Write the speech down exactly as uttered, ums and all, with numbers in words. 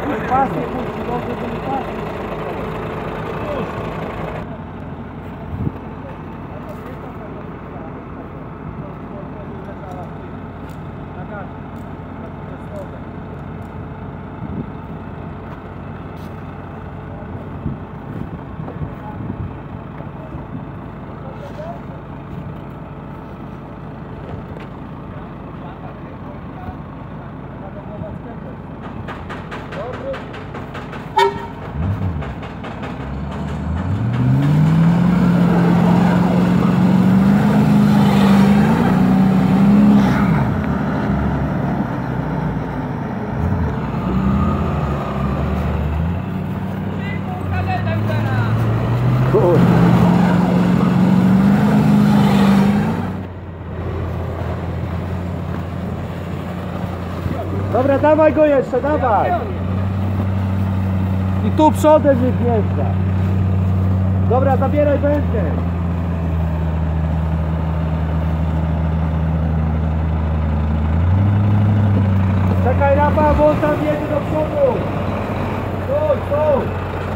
Pasy, kurczę, dobrze, to nie pasy. Dobra, dawaj go jeszcze, dawaj! I tu przodem nie wjeżdża. Dobra, zabieraj wędkę. Czekaj, Rafa, bo on tam jedzie do przodu. Stój, stój.